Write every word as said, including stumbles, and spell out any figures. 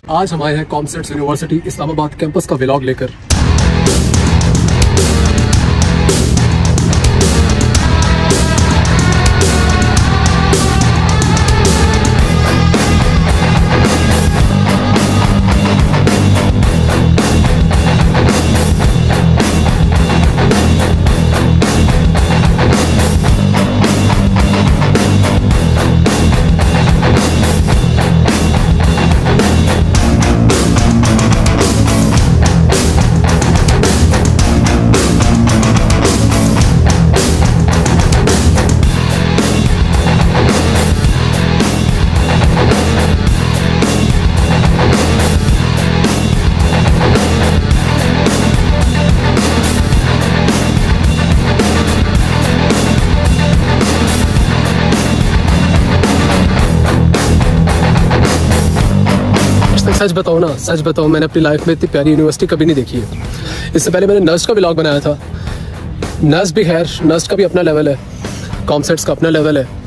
आज हम आए हैं कॉमसेट्स यूनिवर्सिटी इस्लामाबाद कैंपस का व्लॉग लेकर। सच बताओ ना, सच बताओ, मैंने अपनी लाइफ में इतनी प्यारी यूनिवर्सिटी कभी नहीं देखी है। इससे पहले मैंने नर्स का व्लॉग बनाया था। नर्स भी खैर, नर्स का भी अपना लेवल है, कॉमसेट्स का अपना लेवल है।